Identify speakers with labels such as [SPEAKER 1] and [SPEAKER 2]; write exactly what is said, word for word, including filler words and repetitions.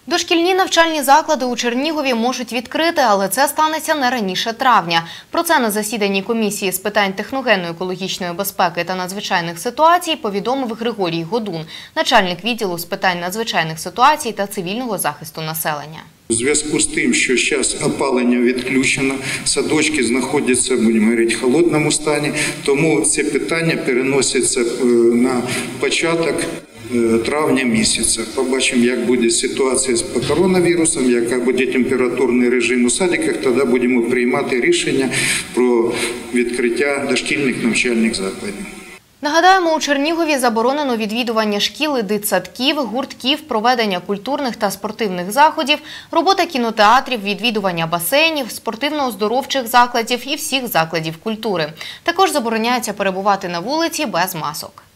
[SPEAKER 1] Дошкільні навчальні заклади у Чернігові можуть відкрити, але це станеться не раніше травня. Про це на засіданні комісії з питань техногенно-екологічної безпеки та надзвичайних ситуацій повідомив Григорій Годун, начальник відділу з питань надзвичайних ситуацій та цивільного захисту населення.
[SPEAKER 2] У зв'язку з тим, що зараз опалення відключено, садочки знаходяться, будемо говорити, в холодному стані, тому це питання переноситься на початок травня місяця. Побачимо, як буде ситуація з коронавірусом, як буде температурний режим у садиках, тоді будемо приймати рішення про відкриття дошкільних навчальних закладів.
[SPEAKER 1] Нагадаємо, у Чернігові заборонено відвідування шкіл і дитсадків, гуртків, проведення культурних та спортивних заходів, робота кінотеатрів, відвідування басейнів, спортивно-оздоровчих закладів і всіх закладів культури. Також забороняється перебувати на вулиці без масок.